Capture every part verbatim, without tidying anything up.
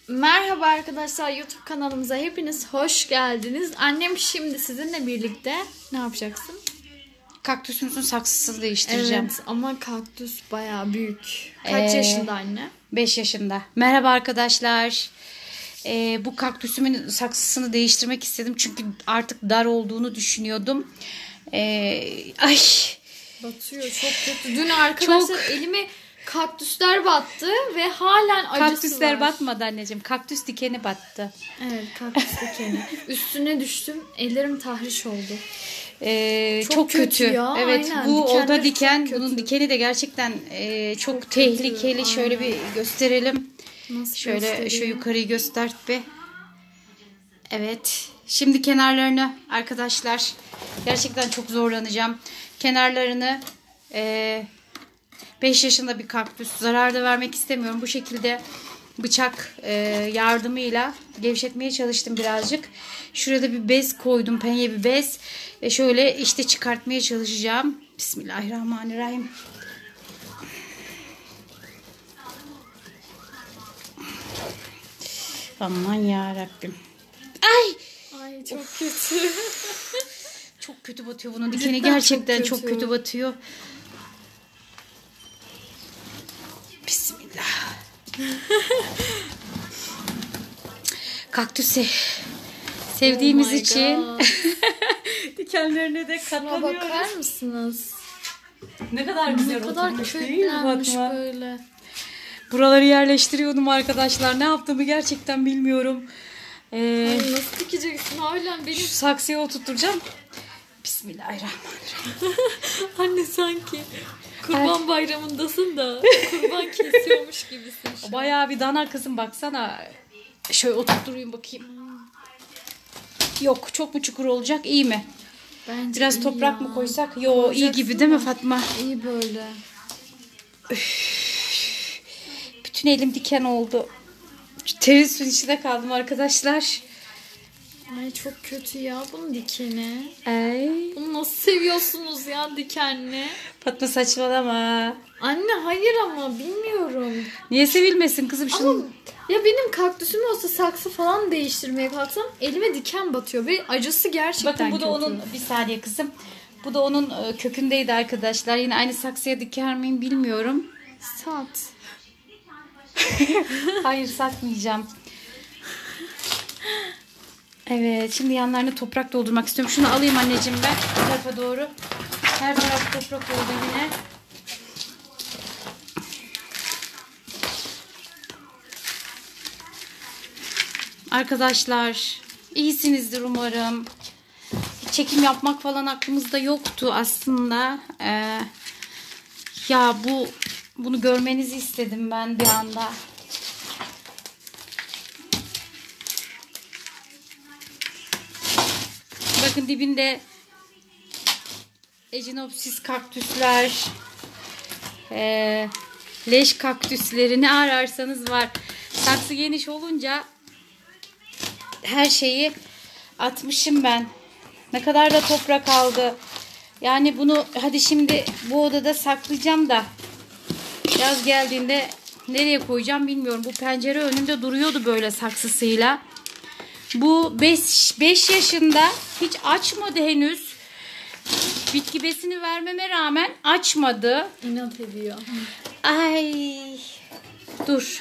Merhaba arkadaşlar, YouTube kanalımıza hepiniz hoş geldiniz. Annem şimdi sizinle birlikte ne yapacaksın? Kaktüsümüzün saksısını değiştireceğim. Evet, ama kaktüs bayağı büyük. Kaç Ee, yaşında anne? beş yaşında. Merhaba arkadaşlar. Ee, bu kaktüsümün saksısını değiştirmek istedim. Çünkü artık dar olduğunu düşünüyordum. Ee, ay. Batıyor, çok kötü. Dün arkadaşlar Çok... elime kaktüsler battı ve halen acısı Kaktüsler var. batmadı anneciğim. Kaktüs dikeni battı. Evet, kaktüs dikeni. Üstüne düştüm. Ellerim tahriş oldu. Ee, çok, çok kötü, kötü. ya. Evet, Aynen. bu Dikenleri olta diken, çok bunun kötü. dikeni de gerçekten e, çok, Çok tehlikeli. kötü, Şöyle aynen. bir gösterelim. Nasıl Şöyle göstereyim? şu yukarıyı göstert be. Evet. Şimdi kenarlarını arkadaşlar gerçekten çok zorlanacağım. Kenarlarını beş yaşında bir kaktüs, zarar da vermek istemiyorum. Bu şekilde bıçak e, yardımıyla gevşetmeye çalıştım birazcık. Şurada bir bez koydum, penye bir bez. Ve şöyle işte çıkartmaya çalışacağım. Bismillahirrahmanirrahim. Aman ya Rabbim. Ay! Ay çok of. Kötü. Çok kötü batıyor bunun dikeni. Cidden gerçekten çok kötü. çok kötü batıyor. Bismillah. Kaktüsü sevdiğimiz oh için dikenlerine de katlanıyoruz. Bakar mısınız? Ne kadar güzel ne kadar oturmuş değil mi Fatma? Böyle. Buraları yerleştiriyordum arkadaşlar. Ne yaptığımı gerçekten bilmiyorum. Ee, Ay, nasıl dikeceksin hala benim? Şu saksıya oturtacağım. Bismillahirrahmanirrahim. Anne sanki Kurban Ay. Bayramındasın da kurban kesiyormuş gibisin. Bayağı bir dana kızım, baksana. Şöyle oturtturayım bakayım. Yok, çok mu çukur olacak? İyi mi? Bence biraz toprak ya. mı koysak? Yo, iyi gibi değil mi Fatma? İyi böyle. Üf. Bütün elim diken oldu. Terin suyun içinde kaldım arkadaşlar. Ay çok kötü ya bunun dikeni. Ay. Bunu nasıl seviyorsunuz ya dikenli? Fatma saçmalama. Anne hayır ama bilmiyorum. Niye sevilmesin kızım şunu? Ama ya benim kaktüsüm olsa saksı falan değiştirmeye kalksam elime diken batıyor ve acısı gerçekten kötü. Bakın bu da onun, bir saniye kızım. Bu da onun kökündeydi arkadaşlar. Yine aynı saksıya diker miyim bilmiyorum. Sat. Hayır, satmayacağım. Evet, şimdi yanlarına toprak doldurmak istiyorum. Şunu alayım anneciğim ben bu tarafa doğru. Her taraf toprak oldu yine. Arkadaşlar iyisinizdir umarım. Çekim yapmak falan aklımızda yoktu aslında. Ee, ya bu bunu görmenizi istedim ben bir anda. Bakın dibinde Echinopsis kaktüsler, e, leş kaktüsleri, ne ararsanız var. Saksı geniş olunca her şeyi atmışım ben. Ne kadar da toprak aldı. Yani bunu hadi şimdi bu odada saklayacağım da yaz geldiğinde nereye koyacağım bilmiyorum. Bu pencere önünde duruyordu böyle saksısıyla. Bu beş yaşında hiç açmadı henüz. Bitki besini vermeme rağmen açmadı. İnat ediyor. Ay. Dur.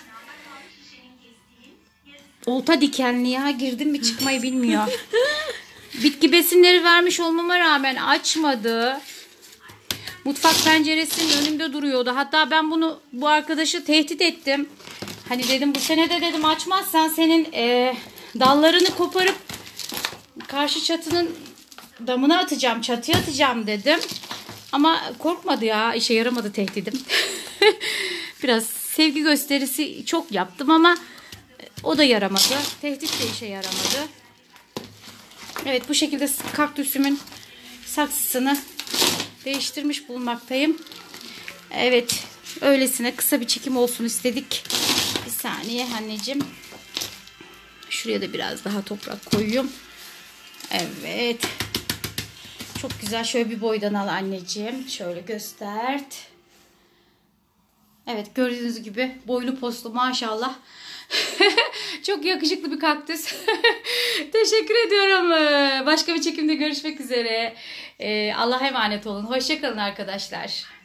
Olta dikenli ya. Girdim mi çıkmayı bilmiyor. Bitki besinleri vermiş olmama rağmen açmadı. Mutfak penceresinin önünde duruyordu. Hatta ben bunu bu arkadaşı tehdit ettim. Hani dedim bu sene de dedim açmazsan senin e, dallarını koparıp karşı çatının damına atacağım, çatıya atacağım dedim. Ama korkmadı ya, işe yaramadı tehdidim. Biraz sevgi gösterisi çok yaptım ama o da yaramadı. Tehdit de işe yaramadı. Evet, bu şekilde kaktüsümün saksısını değiştirmiş bulunmaktayım. Evet, öylesine kısa bir çekim olsun istedik. Bir saniye anneciğim. Şuraya da biraz daha toprak koyuyorum. Evet. Çok güzel. Şöyle bir boydan al anneciğim. Şöyle göstert. Evet, gördüğünüz gibi boylu postlu maşallah. Çok yakışıklı bir kaktüs. Teşekkür ediyorum. Başka bir çekimde görüşmek üzere. Allah'a emanet olun. Hoşça kalın arkadaşlar.